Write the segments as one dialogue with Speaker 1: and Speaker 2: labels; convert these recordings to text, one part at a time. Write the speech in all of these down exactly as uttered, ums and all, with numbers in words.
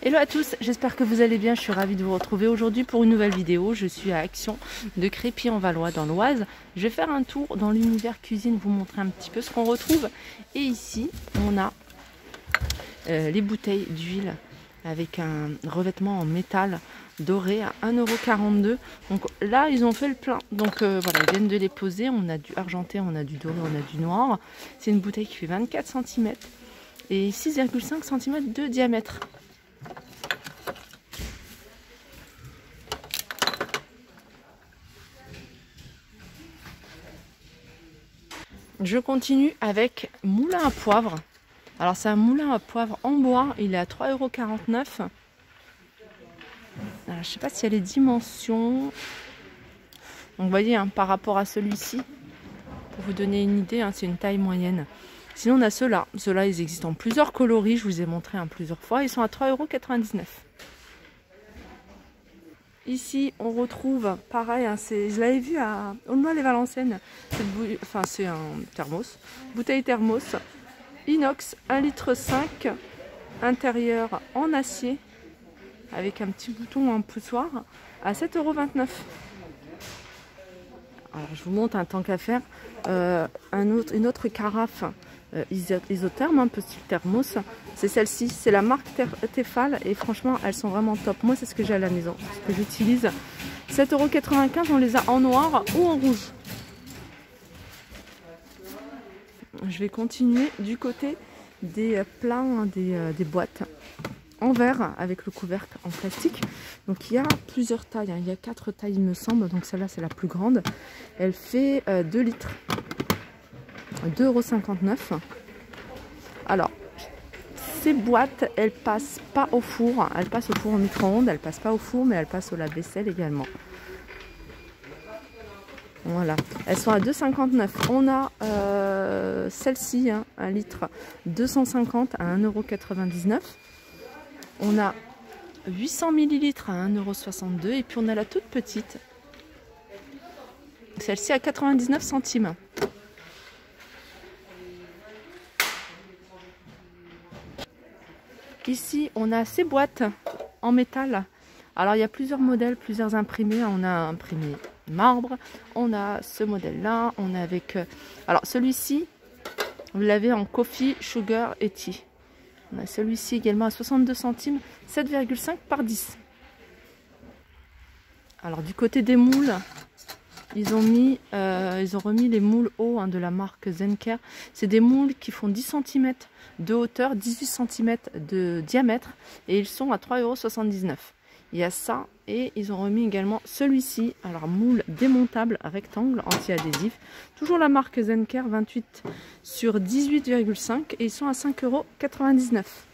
Speaker 1: Hello à tous, j'espère que vous allez bien, je suis ravie de vous retrouver aujourd'hui pour une nouvelle vidéo. Je suis à Action de Crépy-en-Valois dans l'Oise. Je vais faire un tour dans l'univers cuisine, vous montrer un petit peu ce qu'on retrouve. Et ici, on a euh, les bouteilles d'huile avec un revêtement en métal doré à un euro quarante-deux. Donc là, ils ont fait le plein. Donc euh, voilà, ils viennent de les poser. On a du argenté, on a du doré, on a du noir. C'est une bouteille qui fait vingt-quatre centimètres et six virgule cinq centimètres de diamètre. Je continue avec moulin à poivre. Alors c'est un moulin à poivre en bois, il est à trois euros quarante-neuf. Alors, je ne sais pas s'il y a les dimensions. Donc vous voyez, hein, par rapport à celui-ci, pour vous donner une idée, hein, c'est une taille moyenne. Sinon on a ceux-là. Ceux-là, ils existent en plusieurs coloris, je vous ai montré hein, plusieurs fois. Ils sont à trois euros quatre-vingt-dix-neuf. Ici, on retrouve, pareil, hein, je l'avais vu à Aulnoy-les-Valenciennes, enfin c'est un thermos, bouteille thermos, inox, un litre cinq, intérieur en acier, avec un petit bouton en poussoir, à sept euros vingt-neuf. Alors je vous montre un tant qu'à faire, euh, un autre, une autre carafe euh, isotherme, un peu style thermos, c'est celle-ci, c'est la marque Tefal et franchement elles sont vraiment top. Moi c'est ce que j'ai à la maison, ce que j'utilise. sept euros quatre-vingt-quinze, on les a en noir ou en rouge. Je vais continuer du côté des plats, des, des boîtes en verre avec le couvercle en plastique. Donc il y a plusieurs tailles, hein. Il y a quatre tailles il me semble, donc celle-là c'est la plus grande. Elle fait euh, deux litres, deux euros cinquante-neuf. Alors ces boîtes, elles passent pas au four, elles passent au four au micro-ondes, elles passent pas au four mais elles passent au lave-vaisselle également. Voilà, elles sont à deux euros cinquante-neuf. On a euh, celle-ci, hein, un litre, deux cent cinquante à un euro quatre-vingt-dix-neuf. On a huit cents millilitres à un euro soixante-deux et puis on a la toute petite, celle-ci à quatre-vingt-dix-neuf centimes. Ici, on a ces boîtes en métal. Alors, il y a plusieurs modèles, plusieurs imprimés. On a un imprimé marbre, on a ce modèle-là, on a avec... Alors, celui-ci, vous l'avez en coffee, sugar et tea. On a celui-ci également à soixante-deux centimes, sept virgule cinq par dix. Alors du côté des moules, ils ont, mis, euh, ils ont remis les moules hauts hein, de la marque Zenker. C'est des moules qui font dix centimètres de hauteur, dix-huit centimètres de diamètre et ils sont à trois euros soixante-dix-neuf. Il y a ça et ils ont remis également celui-ci, alors moule démontable rectangle anti-adhésif. Toujours la marque Zenker, vingt-huit sur dix-huit virgule cinq et ils sont à cinq euros quatre-vingt-dix-neuf.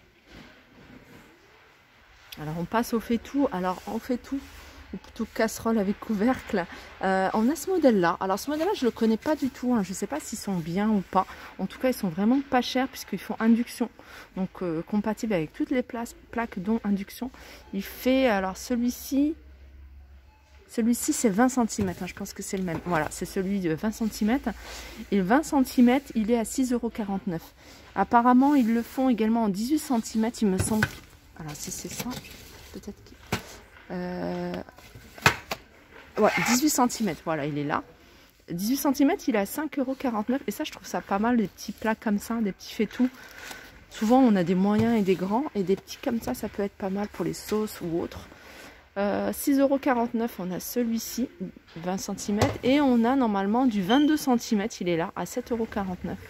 Speaker 1: Alors on passe au fait-tout. Alors en fait-tout, ou plutôt casserole avec couvercle, euh, on a ce modèle-là. Alors ce modèle-là, je ne le connais pas du tout. Hein. Je ne sais pas s'ils sont bien ou pas. En tout cas, ils sont vraiment pas chers puisqu'ils font induction. Donc euh, compatible avec toutes les places, plaques dont induction. Il fait, alors celui-ci, celui-ci c'est vingt centimètres. Hein. Je pense que c'est le même. Voilà, c'est celui de vingt centimètres. Et le vingt centimètres, il est à six euros quarante-neuf. Apparemment, ils le font également en dix-huit centimètres, il me semble. Alors si c'est ça, peut-être que... Euh... Ouais, dix-huit centimètres, voilà, il est là. dix-huit centimètres, il est à cinq euros quarante-neuf. Et ça, je trouve ça pas mal, des petits plats comme ça, des petits faitous. Souvent, on a des moyens et des grands. Et des petits comme ça, ça peut être pas mal pour les sauces ou autres. Euh, six euros quarante-neuf, on a celui-ci, vingt centimètres. Et on a normalement du vingt-deux centimètres, il est là, à sept euros quarante-neuf.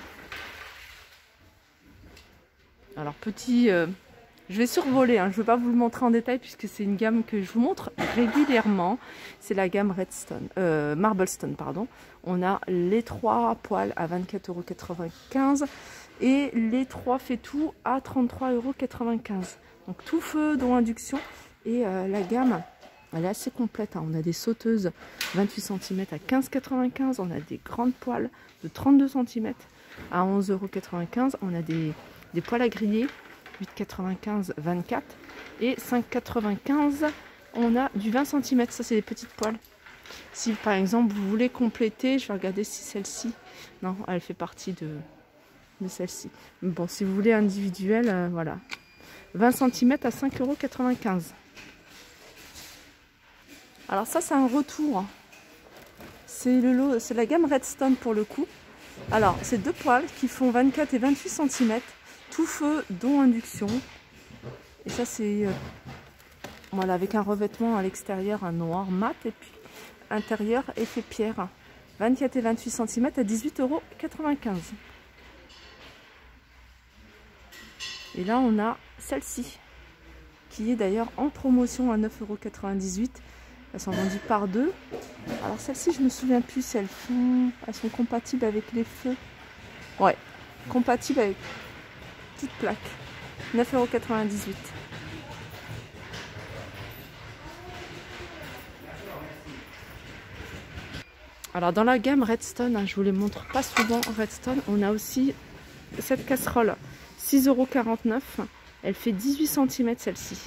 Speaker 1: Alors, petit... Euh... Je vais survoler, hein. Je ne vais pas vous le montrer en détail puisque c'est une gamme que je vous montre régulièrement. C'est la gamme Redstone, euh, Marblestone, pardon. On a les trois poêles à vingt-quatre euros quatre-vingt-quinze et les trois faitous à trente-trois euros quatre-vingt-quinze. Donc tout feu, dont induction. Et euh, la gamme, elle est assez complète. Hein. On a des sauteuses vingt-huit centimètres à quinze euros quatre-vingt-quinze. On a des grandes poêles de trente-deux centimètres à onze euros quatre-vingt-quinze. On a des, des poêles à griller. huit quatre-vingt-quinze, vingt-quatre et cinq quatre-vingt-quinze, on a du vingt centimètres, ça c'est des petites poêles. Si par exemple vous voulez compléter, je vais regarder si celle-ci, non, elle fait partie de, de celle-ci. Bon, si vous voulez individuel, euh, voilà. vingt centimètres à cinq euros quatre-vingt-quinze. Alors ça, c'est un retour. C'est le lot, c'est la gamme Redstone pour le coup. Alors, c'est deux poêles qui font vingt-quatre et vingt-huit centimètres, tout feu, dont induction. Et ça, c'est euh, voilà, avec un revêtement à l'extérieur, un noir mat, et puis intérieur effet pierre. vingt-quatre et vingt-huit centimètres à dix-huit euros quatre-vingt-quinze. Et là, on a celle-ci, qui est d'ailleurs en promotion à neuf euros quatre-vingt-dix-huit. Elles sont vendues par deux. Alors celles-ci, je me souviens plus si elles sont, elles sont compatibles avec les feux. Ouais, compatibles avec toute plaque. neuf euros quatre-vingt-dix-huit. Alors dans la gamme Redstone, hein, je vous les montre pas souvent Redstone, on a aussi cette casserole, six euros quarante-neuf. Elle fait dix-huit centimètres celle-ci.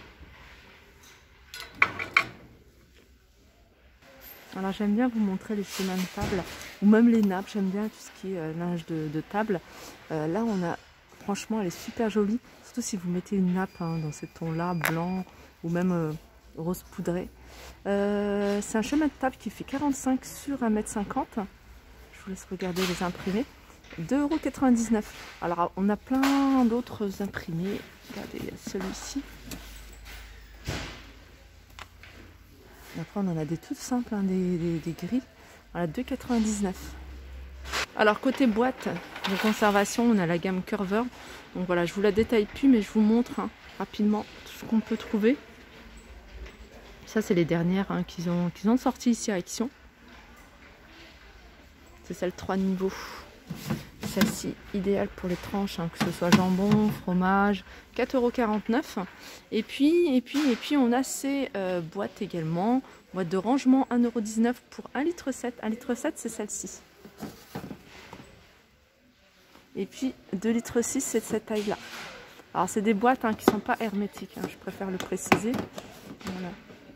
Speaker 1: Alors j'aime bien vous montrer les schémas de table ou même les nappes, j'aime bien tout ce qui est euh, linge de, de table. Euh, là on a, franchement elle est super jolie, surtout si vous mettez une nappe hein, dans ces tons là, blanc ou même euh, rose poudré. Euh, c'est un schéma de table qui fait quarante-cinq sur un mètre cinquante. Je vous laisse regarder les imprimés. deux euros quatre-vingt-dix-neuf. Alors on a plein d'autres imprimés. Regardez, il y a celui-ci. Après on en a des toutes simples, hein, des, des, des grilles. Voilà, deux euros quatre-vingt-dix-neuf. Alors côté boîte de conservation, on a la gamme Curver. Donc voilà, je vous la détaille plus, mais je vous montre hein, rapidement tout ce qu'on peut trouver. Ça c'est les dernières hein, qu'ils ont, qu'ils ont sorties ici à Action. C'est celle trois niveaux. Celle-ci, idéale pour les tranches, hein, que ce soit jambon, fromage, quatre euros quarante-neuf. Et puis, et puis, et puis, on a ces euh, boîtes également. Boîte de rangement, un euro dix-neuf pour un litre sept. un litre sept, c'est celle-ci. Et puis, deux litres six, c'est de cette taille-là. Alors, c'est des boîtes hein, qui ne sont pas hermétiques, hein, je préfère le préciser. Voilà.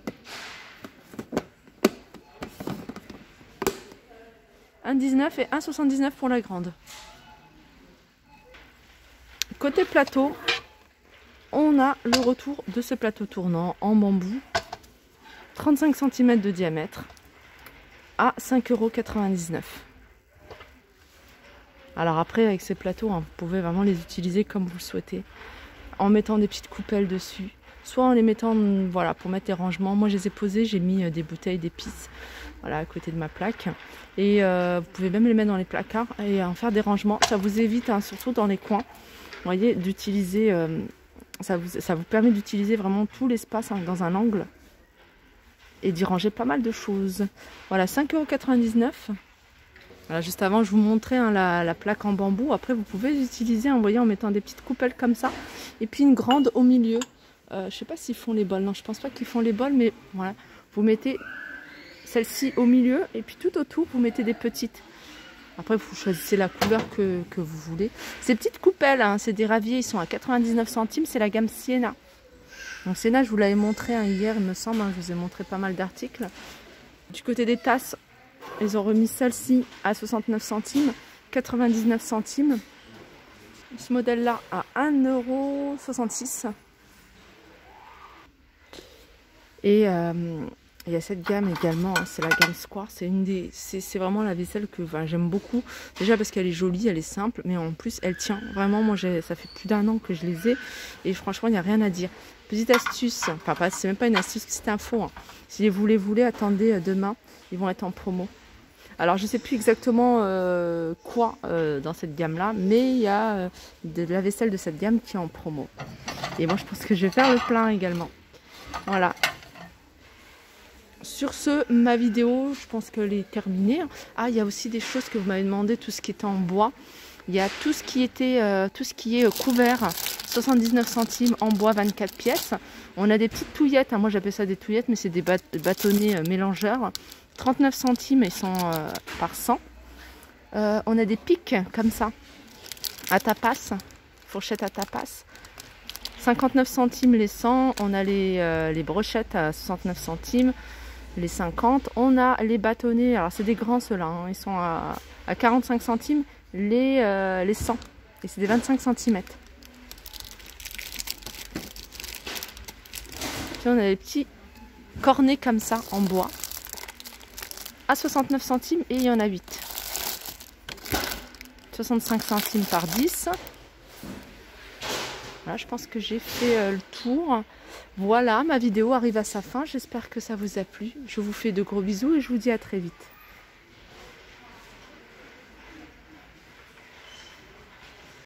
Speaker 1: un dix-neuf et un soixante-dix-neuf pour la grande. Côté plateau, on a le retour de ce plateau tournant en bambou, trente-cinq centimètres de diamètre, à cinq euros quatre-vingt-dix-neuf. Alors après, avec ces plateaux, hein, vous pouvez vraiment les utiliser comme vous le souhaitez, en mettant des petites coupelles dessus, soit en les mettant voilà, pour mettre les rangements. Moi, je les ai posés, j'ai mis des bouteilles d'épices voilà, à côté de ma plaque. Et euh, vous pouvez même les mettre dans les placards et en faire des rangements. Ça vous évite, hein, surtout dans les coins, vous voyez, d'utiliser, euh, ça, vous, ça vous permet d'utiliser vraiment tout l'espace hein, dans un angle et d'y ranger pas mal de choses. Voilà, cinq euros quatre-vingt-dix-neuf. Voilà, juste avant, je vous montrais hein, la, la plaque en bambou. Après, vous pouvez l'utiliser en, voyez, en mettant des petites coupelles comme ça. Et puis une grande au milieu. Euh, je ne sais pas s'ils font les bols. Non, je pense pas qu'ils font les bols, mais voilà. Vous mettez celle-ci au milieu et puis tout autour, vous mettez des petites. Après, vous choisissez la couleur que, que vous voulez. Ces petites coupelles, hein, c'est des raviers, ils sont à quatre-vingt-dix-neuf centimes. C'est la gamme Sienna. Donc Sienna, je vous l'avais montré hein, hier, il me semble. Hein, je vous ai montré pas mal d'articles. Du côté des tasses, ils ont remis celle-ci à soixante-neuf centimes, quatre-vingt-dix-neuf centimes. Ce modèle-là à un euro soixante-six. Et euh, il y a cette gamme également, hein, c'est la gamme Square. C'est une des, c'est vraiment la vaisselle que enfin, j'aime beaucoup. Déjà parce qu'elle est jolie, elle est simple, mais en plus elle tient. Vraiment, moi ça fait plus d'un an que je les ai et franchement il n'y a rien à dire. Petite astuce, enfin c'est même pas une astuce, c'est info. Hein. Si vous les voulez, attendez demain, ils vont être en promo. Alors je ne sais plus exactement euh, quoi euh, dans cette gamme là, mais il y a euh, de la vaisselle de cette gamme qui est en promo. Et moi je pense que je vais faire le plein également. Voilà. Sur ce, ma vidéo, je pense qu'elle est terminée. Ah, il y a aussi des choses que vous m'avez demandé, tout ce qui était en bois. Il y a tout ce qui était, euh, tout ce qui est euh, couvert, soixante-dix-neuf centimes en bois, vingt-quatre pièces. On a des petites touillettes, hein, moi j'appelle ça des touillettes, mais c'est des bat bâtonnets euh, mélangeurs. trente-neuf centimes, ils sont euh, par cent. Euh, on a des pics comme ça, à tapas, fourchette à tapas. cinquante-neuf centimes les cent. On a les, euh, les brochettes à soixante-neuf centimes. Les cinquante, on a les bâtonnets, alors c'est des grands ceux-là, hein, ils sont à, à quarante-cinq centimes, les, euh, les cent, et c'est des vingt-cinq centimètres. Puis on a les petits cornets comme ça en bois à soixante-neuf centimes et il y en a huit. soixante-cinq centimes par dix. Voilà, je pense que j'ai fait euh, le tour. Voilà, ma vidéo arrive à sa fin. J'espère que ça vous a plu. Je vous fais de gros bisous et je vous dis à très vite.